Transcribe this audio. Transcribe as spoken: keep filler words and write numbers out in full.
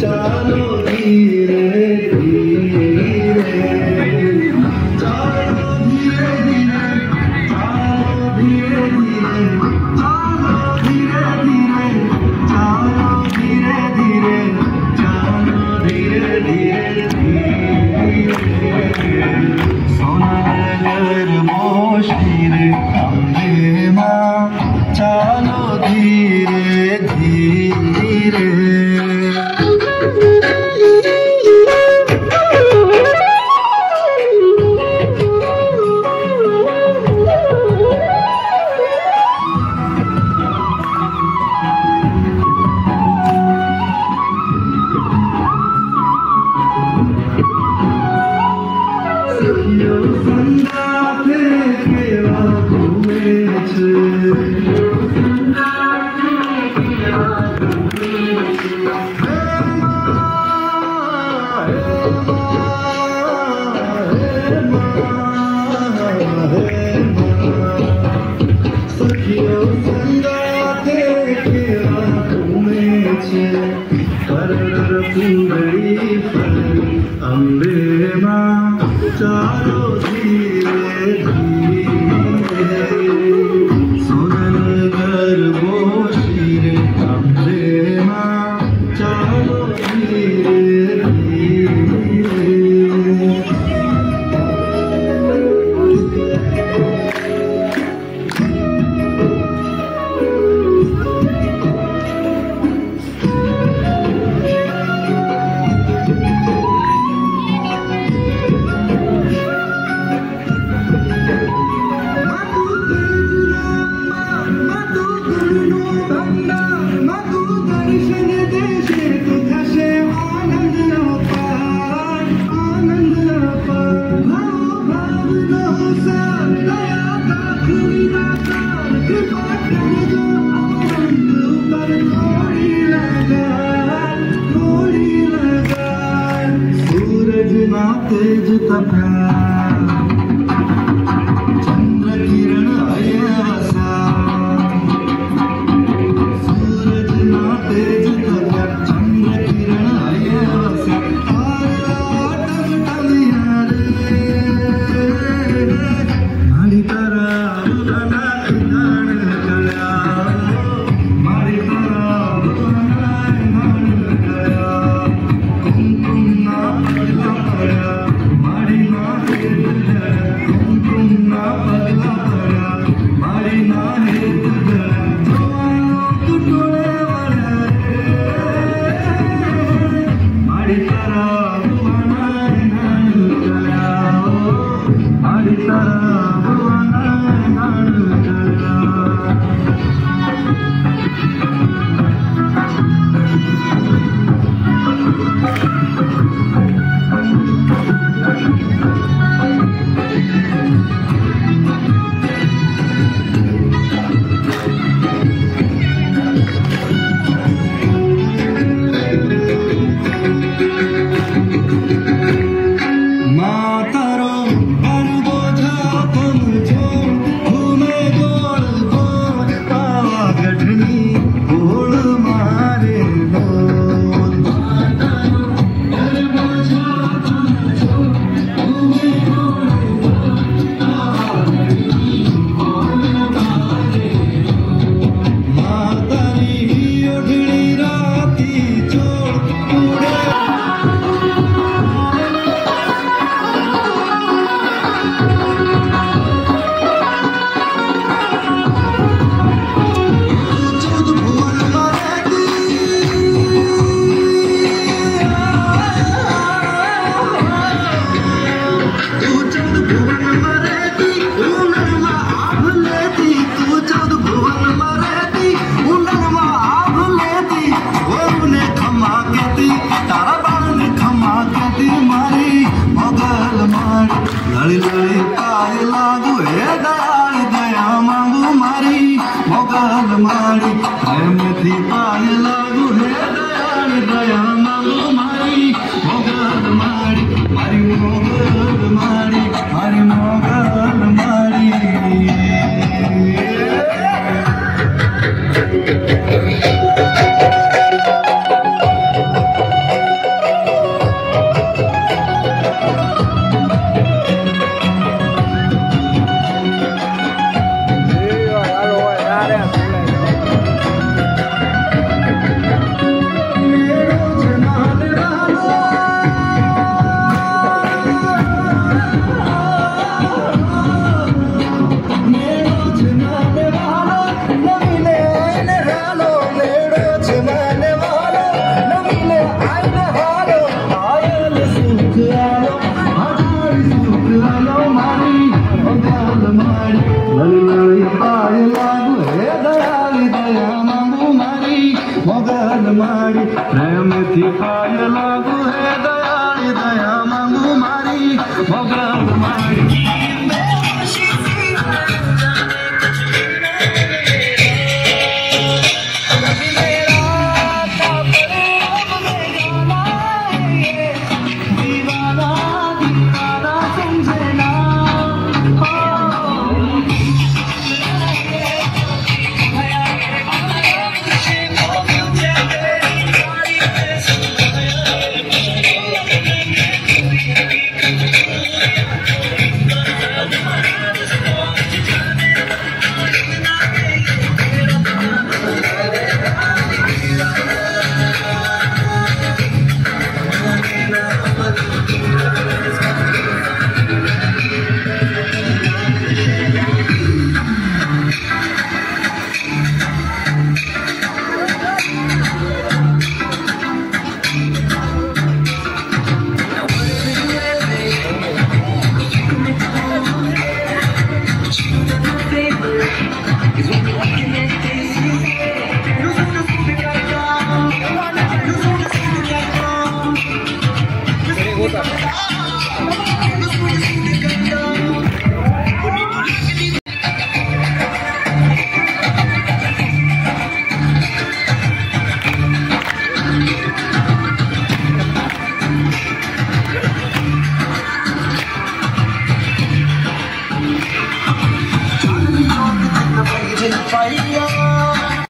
चालो धीरे धीरे, चालो धीरे धीरे, चालो धीरे धीरे, चालो धीरे धीरे, चालो धीरे धीरे, चालो धीरे धीरे धीरे। सोनागर मोशीर अम्बे माँ चालो धीरे धीरे। सखियो संगाते केवा घूमे छे, सखियो संगाते केवा घूमे छे, करर फूलड़ी फल अम्बे माँ चालो धीरे धीरे। सोनगर मोशीर अम्बे माँ चालो धीरे धीरे। सूरज ना तेज तपा, चंद्र किरण अयसा, सूरज ना तेज तपा, चंद्र किरण अयसा, तारा टम टम यारे, मारी तारा उदाना इनान कळ्या, मारी तारा उदाना इनान कळ्या, कुमकुम ना पडला पड्या, मारी ना હારો આયલ સુખ આયો હજારી સુખ આયો મારી મોગલ મારી લલલી પાય લાગુ હે દયાળી દયા માંગુ મારી મોગલ મારી પ્રેમથી પાય લાગુ હે